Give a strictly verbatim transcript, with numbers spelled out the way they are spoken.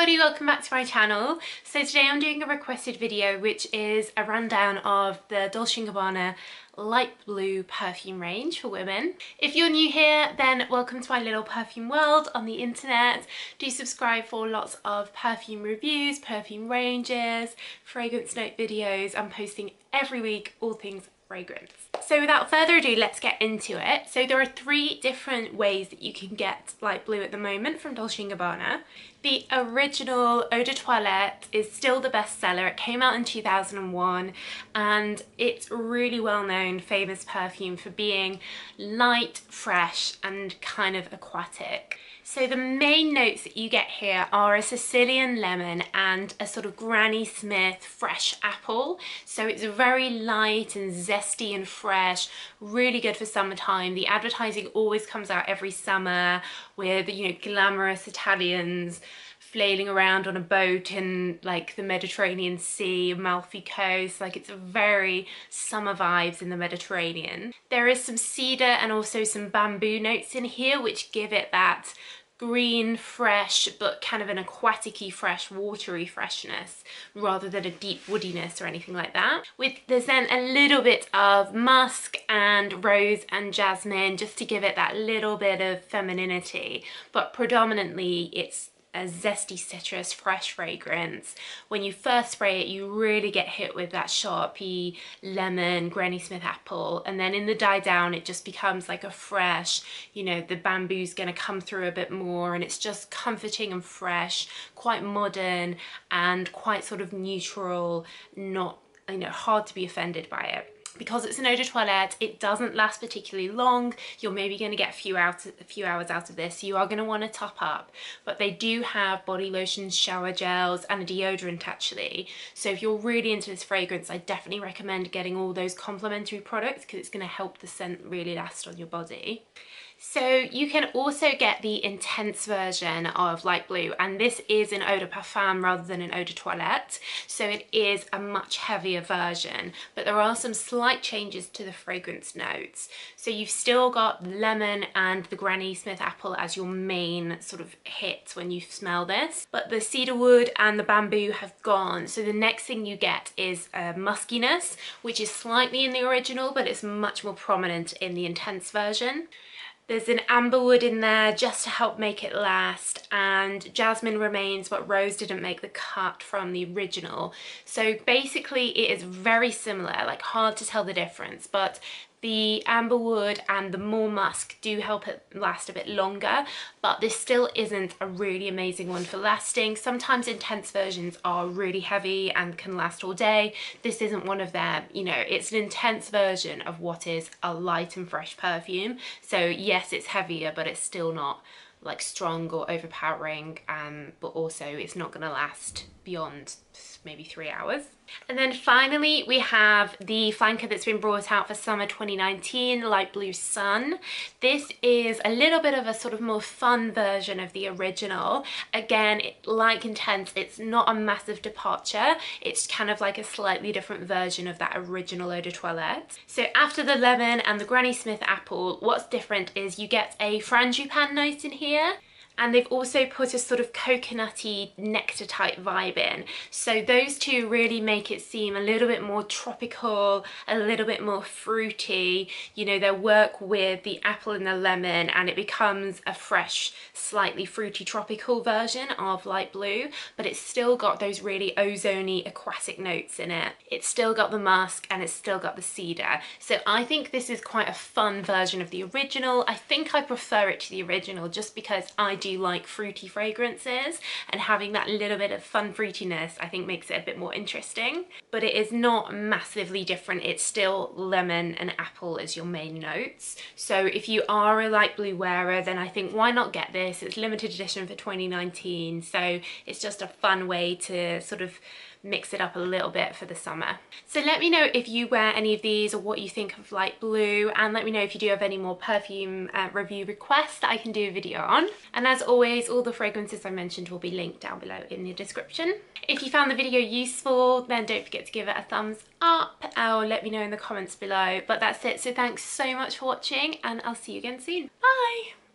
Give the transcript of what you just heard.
everybody, welcome back to my channel. So today I'm doing a requested video which is a rundown of the Dolce and Gabbana light blue perfume range for women. If you're new here, then welcome to my little perfume world on the internet. Do subscribe for lots of perfume reviews, perfume ranges, fragrance note videos. I'm posting every week all things fragrance. So without further ado, let's get into it. So there are three different ways that you can get light blue at the moment from Dolce and Gabbana. The original Eau de Toilette is still the best seller. It came out in two thousand one and it's really well known, famous perfume for being light, fresh and kind of aquatic. So the main notes that you get here are a Sicilian lemon and a sort of Granny Smith fresh apple. So it's very light and zesty and fresh, really good for summertime. The advertising always comes out every summer with, you know, glamorous Italians flailing around on a boat in like the Mediterranean Sea, Amalfi Coast. Like, it's very summer vibes in the Mediterranean. There is some cedar and also some bamboo notes in here which give it that green, fresh, but kind of an aquatic-y fresh, watery freshness rather than a deep woodiness or anything like that. With there's then a little bit of musk and rose and jasmine just to give it that little bit of femininity, but predominantly it's a zesty citrus fresh fragrance. When you first spray it, you really get hit with that sharpy lemon, Granny Smith apple, and then in the die down it just becomes like a fresh, you know, the bamboo's gonna come through a bit more and it's just comforting and fresh, quite modern and quite sort of neutral, not, you know, hard to be offended by it. Because it's an eau de toilette, it doesn't last particularly long. You're maybe going to get a few, out, a few hours out of this. You are going to want to top up. But they do have body lotions, shower gels, and a deodorant actually. So if you're really into this fragrance, I definitely recommend getting all those complementary products because it's going to help the scent really last on your body. So you can also get the intense version of light blue, and this is an eau de parfum rather than an eau de toilette, so it is a much heavier version, but there are some slight changes to the fragrance notes. So you've still got the lemon and the Granny Smith apple as your main sort of hits when you smell this, but the cedarwood and the bamboo have gone. So the next thing you get is a muskiness, which is slightly in the original, but it's much more prominent in the intense version. There's an amberwood in there just to help make it last, and jasmine remains, but rose didn't make the cut from the original. So basically it is very similar, like hard to tell the difference, but the amberwood and the more musk do help it last a bit longer, but this still isn't a really amazing one for lasting. Sometimes intense versions are really heavy and can last all day. This isn't one of them. You know, it's an intense version of what is a light and fresh perfume. So yes, it's heavier, but it's still not like strong or overpowering, um, but also it's not going to last beyond maybe three hours. And then finally we have the flanker that's been brought out for summer twenty nineteen, Light Blue Sun. This is a little bit of a sort of more fun version of the original. Again, it, like Intense, it's not a massive departure. It's kind of like a slightly different version of that original Eau de Toilette. So after the lemon and the Granny Smith apple, what's different is you get a frangipane note in here. And they've also put a sort of coconutty nectar type vibe in. So those two really make it seem a little bit more tropical, a little bit more fruity. You know, they work with the apple and the lemon and it becomes a fresh, slightly fruity tropical version of light blue, but it's still got those really ozony aquatic notes in it. It's still got the musk and it's still got the cedar. So I think this is quite a fun version of the original. I think I prefer it to the original just because I do like fruity fragrances, and having that little bit of fun fruitiness I think makes it a bit more interesting. But it is not massively different. It's still lemon and apple as your main notes. So if you are a light blue wearer, then I think why not get this? It's limited edition for twenty nineteen, so it's just a fun way to sort of mix it up a little bit for the summer. So let me know if you wear any of these or what you think of light blue, and let me know if you do have any more perfume uh, review requests that I can do a video on. And as always, all the fragrances I mentioned will be linked down below in the description. If you found the video useful, then don't forget to give it a thumbs up or let me know in the comments below. But that's it, so thanks so much for watching and I'll see you again soon. Bye!